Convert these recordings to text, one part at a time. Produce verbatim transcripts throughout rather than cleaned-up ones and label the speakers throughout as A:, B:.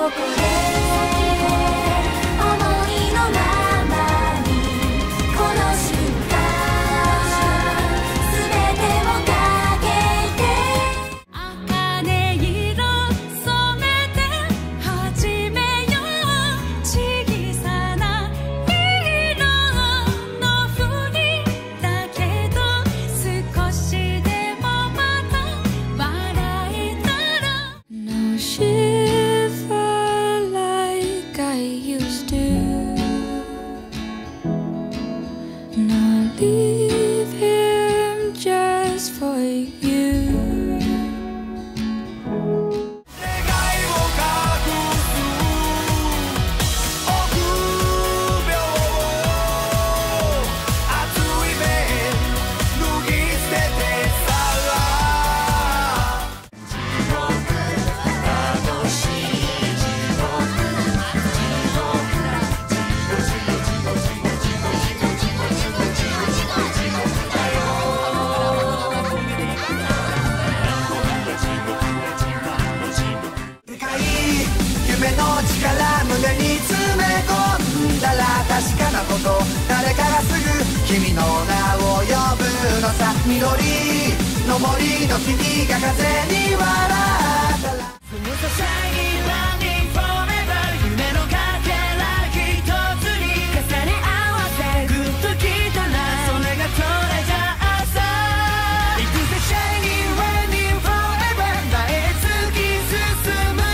A: こで思いのままにこの瞬間すべてをかけて茜色染めて始めよう小さな色のふりだけど少しでもまた笑えたら No shiver like I used to Not leave him just for you
B: 夢の力胸に詰め込んだら確かなこと誰かがすぐ君の名を呼ぶのさ緑の森の君が風に笑ったら夢のかけら一つに重ね合わせグッときたらそれがトレジャーさ行くぜシャイニーランディングフォーエバー前へ突き進む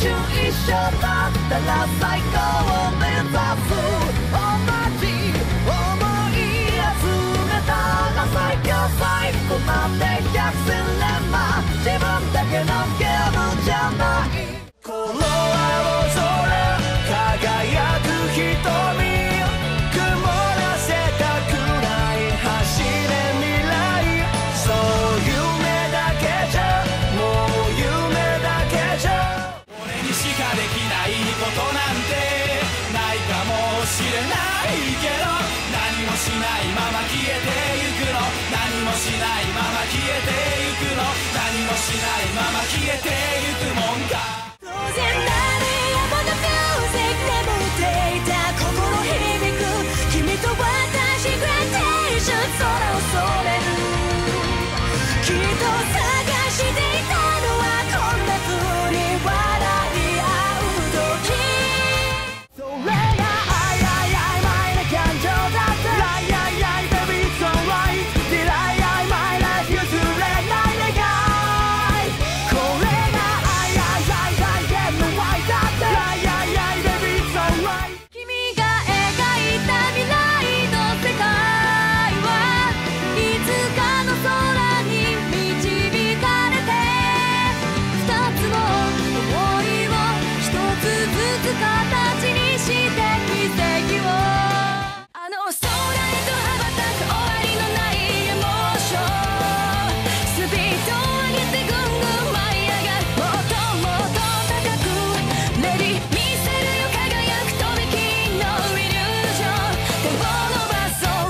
B: 瞬一緒だったら最高を目指す同じ想い集めたら最強最後まで百戦錬磨自分だけのゲームじゃないこの青空輝く瞳曇らせたくない走れ未来そう夢だけじゃもう夢だけじゃ俺にしかできないことなんてないかもしれないけど何もしないまま消えてゆくの何もしないまま消えてゆくの何もしないまま消えてゆくもんか当然なりやものミュージック眠っていた心響く君と私グラデーション空を染めるきっと探していたのはこんな風に笑い合う時それが愛愛愛マイな感情だった愛愛愛 baby it's alright Did I I my life you to letない願いこれが愛愛愛大変の愛だった愛愛愛 baby it's alright
A: 君が描いた未来の世界はいつかの空に導かれて二つの想いを一つずつ形にして奇跡をあの空へと羽ばたく終わりのないエモーションスピードを上げてぐんぐん舞い上がるもっともっと高くレディ見せるよ輝くとびきのイリュージョン手を伸ばそう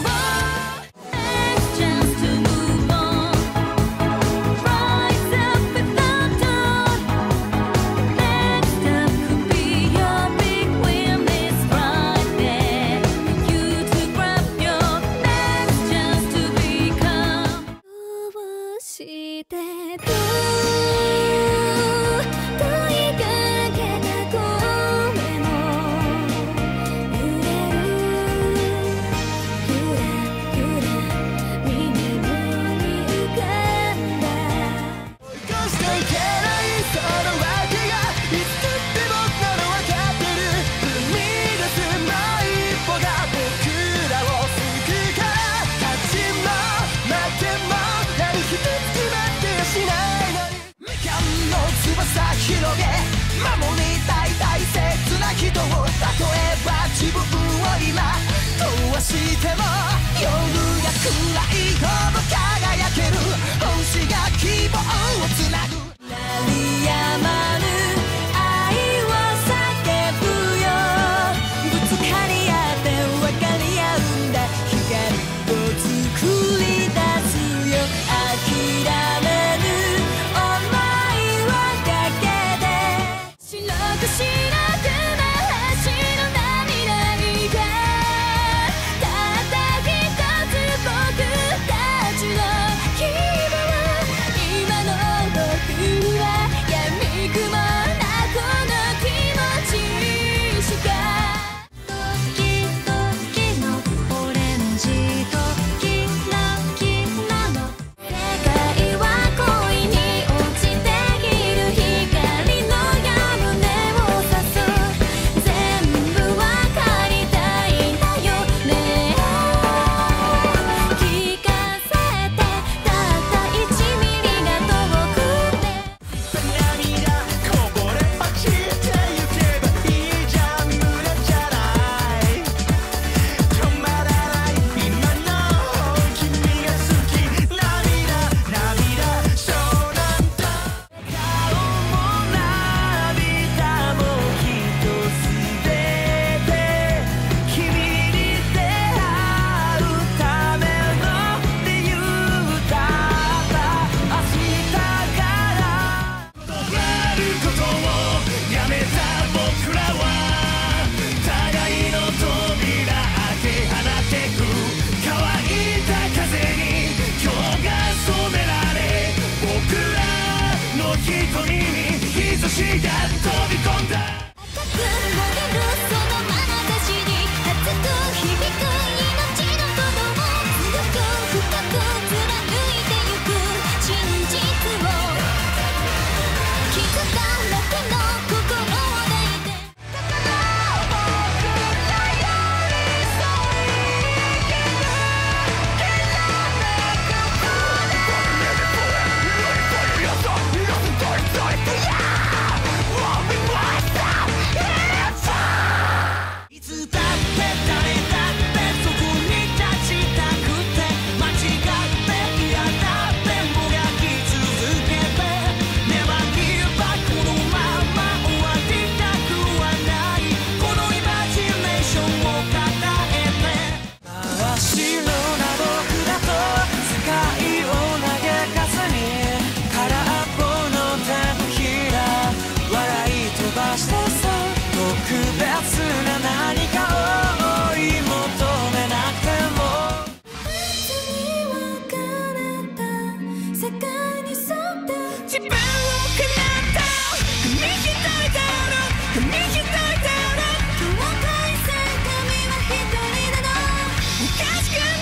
A: Let's just to move on Rise up without dawn Next step could be your big win this Friday You to grab your next chance to become どうしてる問いかけた声も揺れるゆらゆら耳に浮かんだ
B: 追い越していけないその訳がいつって僕なの分かってる踏み出すもう一歩が僕らを救うから立ちも負けも何一つ決まってやしないのにみかんの翼広げ守りたい大切な人を例えば自分を今壊しても夜が暗いほど輝ける星が希望をつなぐ
A: 鳴りやまぬ愛を叫ぶよぶつかり合って分かり合うんだ光を作り出すよ諦めぬ想いをかけて白く白くな橋の涙にがたった一つ僕たちの希望今の僕は闇雲
B: 白な僕だと世界を嘆かずに空っぽの手のひら笑い飛ばしてさ特別な何かを追い求めなくても
A: 別に別れた世界に沿って
B: 自分を叶った紙一重だろ紙一重だろ
A: 今日は大切君は一人なのおかしく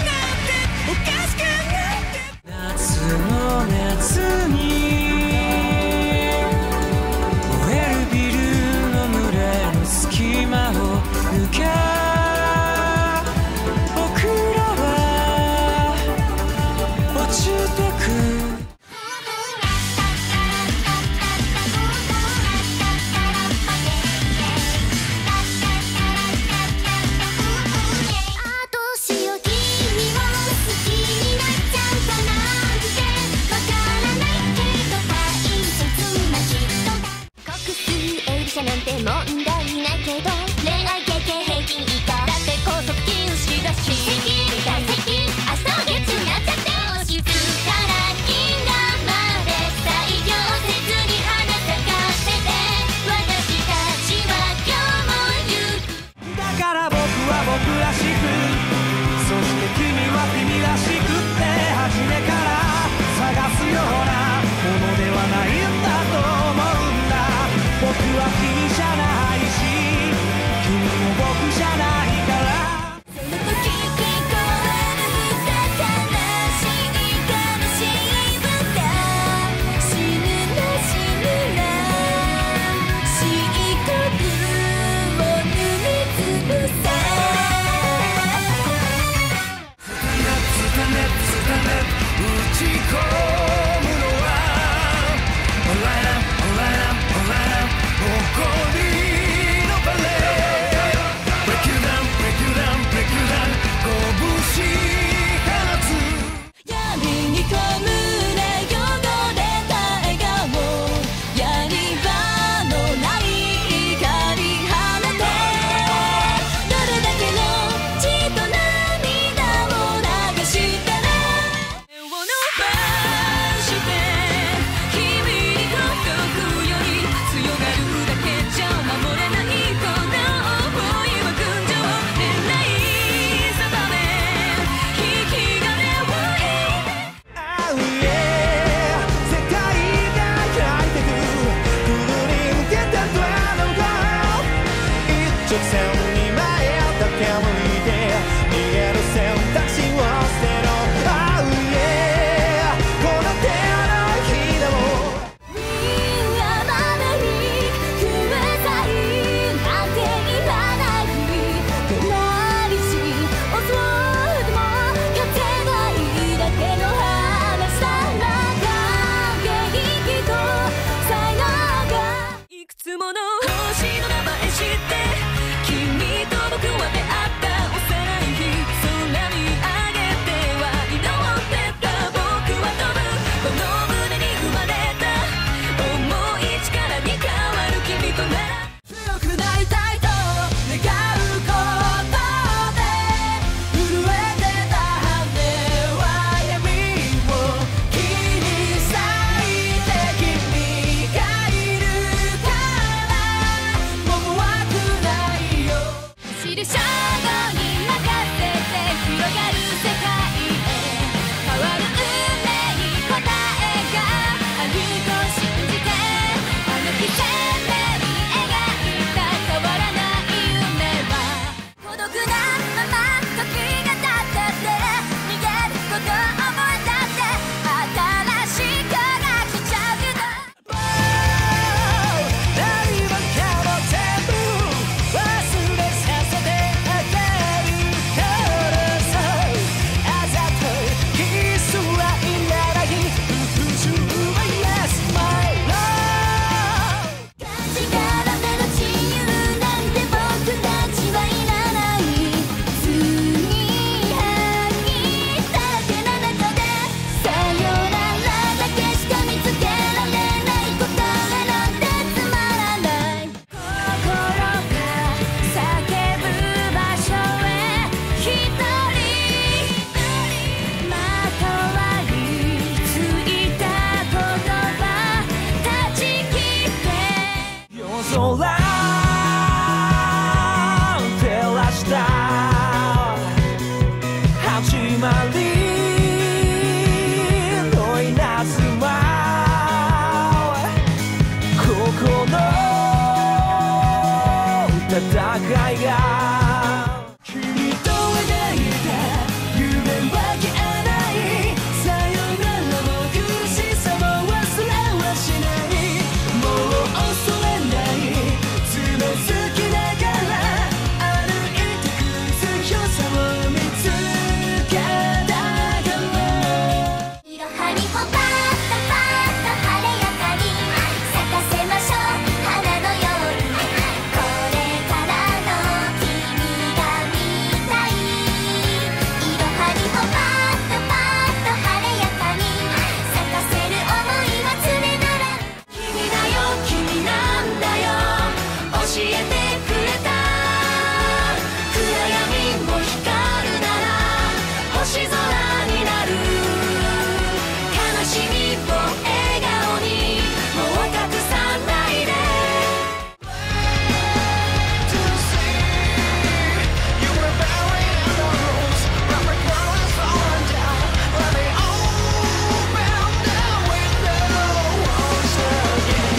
B: まりの稲妻ここの戦いが君と描いた夢は消えないさよならも苦しさも忘れはしないもう恐れないつまずきながら歩いてく強さを見つけたから
A: いろはにほパッとパッと晴れやかに咲かせましょう花のようにこれからの君が見たいいろはにほパッとパッと晴れやかに咲かせる想いは常なら君だよ君なんだよ教えてくれた暗闇も光るなら星空になる悲しみを笑顔にもう隠さないで
B: To see you were buried in the roots, but my girl is falling down. Let me open the window once again.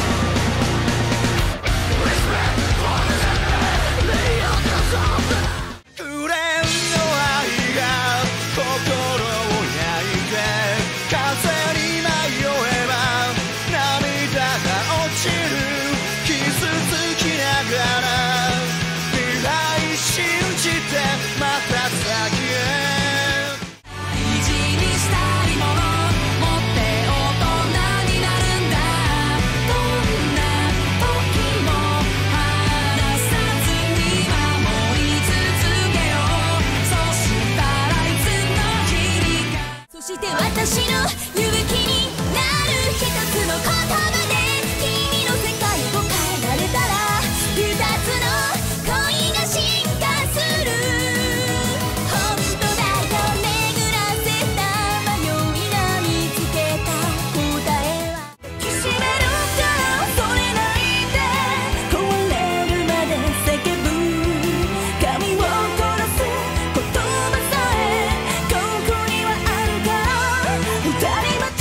B: Respect for the enemy, the others of the 紅の愛が心を焼いて風に迷えば涙が落ちる傷つきながら未来信じてまた先へ
A: 大事にしたいもの持って大人になるんだどんな時も離さずに守り続けようそしたらいつの日にかそして私の勇気になる一つの言葉で君の世界を変えられたら二つの恋が進化する本当だよ巡らせた迷いが見つけた答えはきしめるから恐れないで壊れるまで叫ぶ神を殺す言葉さえここにはあるから二人ま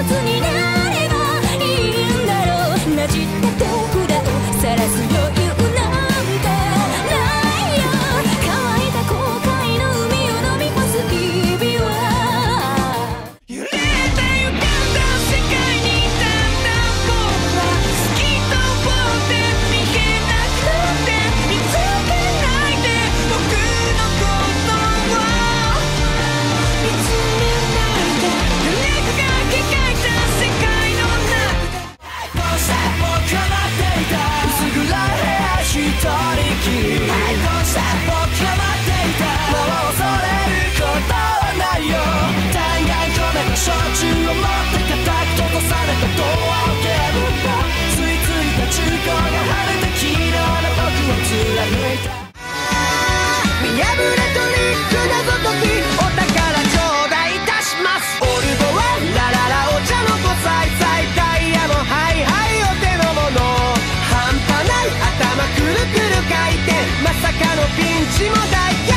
A: つになればいいんだろう。なじった手札を晒す余裕なんてないよ。乾いた後悔の海を飲み干す日々は揺れた歪んだ世界にだんだん僕は透き通って見えなくて見つけないで僕のことを見つめないで誰かが描いた世界の中でどうして僕は待っていた薄暗い部屋一人きりどうして僕は待っていたもう恐れることはないよ。大概込めた焼酎を持って固く閉ざされたドアを蹴るんだ。ついついた中古が晴れた昨日の僕を貫いた見破れトリック謎解きお宝頂戴いたします。オルゴはラララお茶の子さいさいダイヤもハイハイお手の物半端ない頭くるくる回転まさかのピンチも大逆